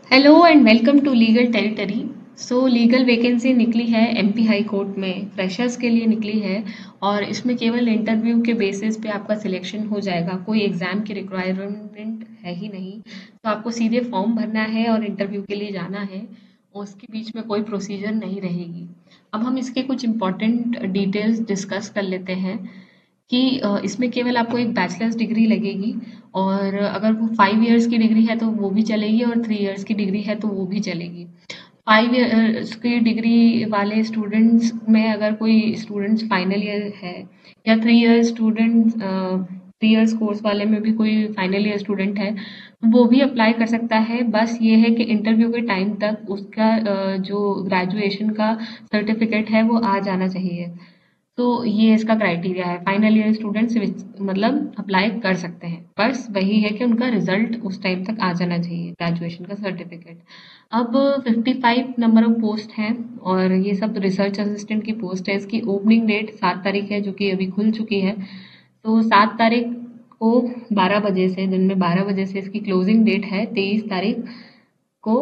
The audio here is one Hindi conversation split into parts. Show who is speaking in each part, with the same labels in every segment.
Speaker 1: Hello and welcome to legal territory. So legal vacancy निकली है एमपी हाई कोर्ट में, फ्रेशर्स के लिए निकली है। और इसमें केवल इंटरव्यू के बेसिस पे आपका सिलेक्शन हो जाएगा, कोई एग्ज़ाम की रिक्वायरमेंट है ही नहीं। तो आपको सीधे फॉर्म भरना है और इंटरव्यू के लिए जाना है, और उसके बीच में कोई प्रोसीजर नहीं रहेगी। अब हम इसके कुछ इंपॉर्टेंट डिटेल्स डिस्कस कर लेते हैं कि इसमें केवल आपको एक बैचलर्स डिग्री लगेगी, और अगर वो 5 इयर्स की डिग्री है तो वो भी चलेगी, और 3 इयर्स की डिग्री है तो वो भी चलेगी। 5 इयर्स की डिग्री वाले स्टूडेंट्स में अगर कोई स्टूडेंट्स फाइनल ईयर है, या 3 इयर्स कोर्स वाले में भी कोई फाइनल ईयर स्टूडेंट है, वो भी अप्लाई कर सकता है। बस ये है कि इंटरव्यू के टाइम तक उसका जो ग्रेजुएशन का सर्टिफिकेट है वो आ जाना चाहिए। तो ये इसका क्राइटेरिया है। फाइनल ईयर स्टूडेंट्स मतलब अप्लाई कर सकते हैं, बस वही है कि उनका रिजल्ट उस टाइम तक आ जाना चाहिए, ग्रेजुएशन का सर्टिफिकेट। अब 55 नंबर ऑफ पोस्ट हैं, और ये सब रिसर्च असिस्टेंट की पोस्ट है। इसकी ओपनिंग डेट 7 तारीख है, जो कि अभी खुल चुकी है। तो 7 तारीख को 12 बजे से, दिन में 12 बजे से इसकी क्लोजिंग डेट है। 23 तारीख को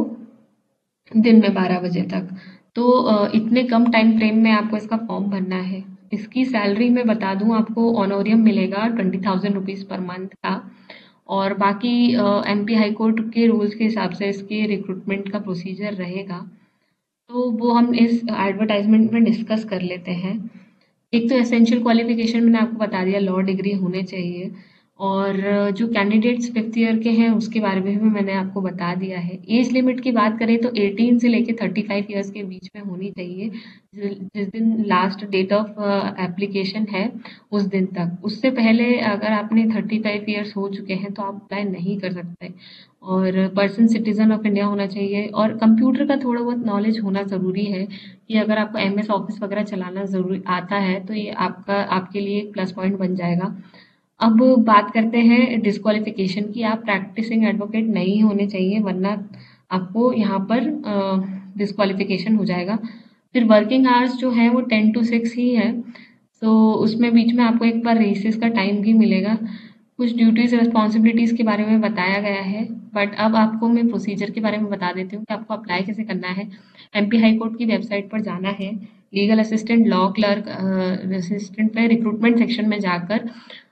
Speaker 1: दिन में 12 बजे तक। तो इतने कम टाइम फ्रेम में आपको इसका फॉर्म भरना है। इसकी सैलरी मैं बता दूं, आपको ऑनोरियम मिलेगा 20,000 रुपीज़ पर मंथ का। और बाकी एमपी हाई कोर्ट के रूल्स के हिसाब से इसके रिक्रूटमेंट का प्रोसीजर रहेगा। तो वो हम इस एडवर्टाइजमेंट में डिस्कस कर लेते हैं। एक तो एसेंशियल क्वालिफिकेशन मैंने आपको बता दिया, लॉ डिग्री होने चाहिए। और जो कैंडिडेट्स 5th ईयर के हैं उसके बारे में भी मैंने आपको बता दिया है। एज लिमिट की बात करें तो 18 से लेके 35 ईयर्स के बीच में होनी चाहिए, जिस दिन लास्ट डेट ऑफ एप्लीकेशन है उस दिन तक। उससे पहले अगर आपने 35 ईयर्स हो चुके हैं तो आप अप्लाई नहीं कर सकते। और पर्सन सिटीजन ऑफ इंडिया होना चाहिए, और कंप्यूटर का थोड़ा बहुत नॉलेज होना ज़रूरी है, कि अगर आपको एमएस ऑफिस वगैरह चलाना ज़रूरी आता है तो ये आपके लिए एक प्लस पॉइंट बन जाएगा। अब बात करते हैं डिस्क्वालिफिकेशन की। आप प्रैक्टिसिंग एडवोकेट नहीं होने चाहिए, वरना आपको यहाँ पर डिस्क्वालिफिकेशन हो जाएगा। फिर वर्किंग आवर्स जो है वो 10 to 6 ही है। तो उसमें बीच में आपको एक बार रिसेस का टाइम भी मिलेगा। कुछ ड्यूटीज रिस्पॉन्सिबिलिटीज़ के बारे में बताया गया है। बट अब आपको मैं प्रोसीजर के बारे में बता देती हूँ कि आपको अप्लाई कैसे करना है। एमपी हाई कोर्ट की वेबसाइट पर जाना है, legal assistant, law clerk assistant पे रिक्रूटमेंट सेक्शन में जाकर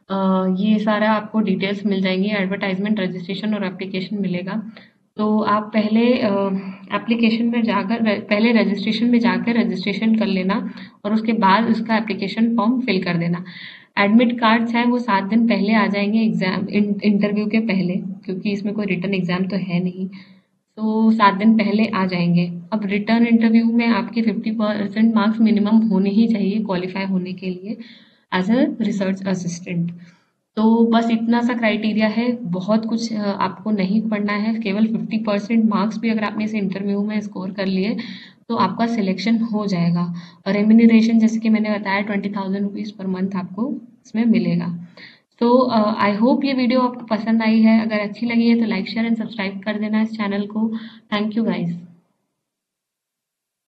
Speaker 1: ये सारा आपको डिटेल्स मिल जाएंगी। एडवर्टाइजमेंट, रजिस्ट्रेशन और एप्लीकेशन मिलेगा। तो आप पहले एप्लीकेशन में जाकर, पहले रजिस्ट्रेशन में जाकर रजिस्ट्रेशन कर लेना, और उसके बाद उसका एप्लीकेशन फॉर्म फिल कर देना। एडमिट कार्ड्स हैं वो 7 दिन पहले आ जाएंगे, एग्जाम इंटरव्यू के पहले, क्योंकि इसमें कोई रिटर्न एग्जाम तो है नहीं। तो 7 दिन पहले आ जाएंगे। अब रिटर्न इंटरव्यू में आपके 50% मार्क्स मिनिमम होने ही चाहिए क्वालिफाई होने के लिए एज अ रिसर्च असिस्टेंट। तो बस इतना सा क्राइटेरिया है, बहुत कुछ आपको नहीं पढ़ना है। केवल 50% मार्क्स भी अगर आपने इस इंटरव्यू में स्कोर कर लिए तो आपका सिलेक्शन हो जाएगा। और रेम्यूनरेशन जैसे कि मैंने बताया 20,000 रुपीज़ पर मंथ आपको इसमें मिलेगा। तो आई होप ये वीडियो आपको पसंद आई है। अगर अच्छी लगी है तो लाइक, शेयर एंड सब्सक्राइब कर देना इस चैनल को। Thank you guys.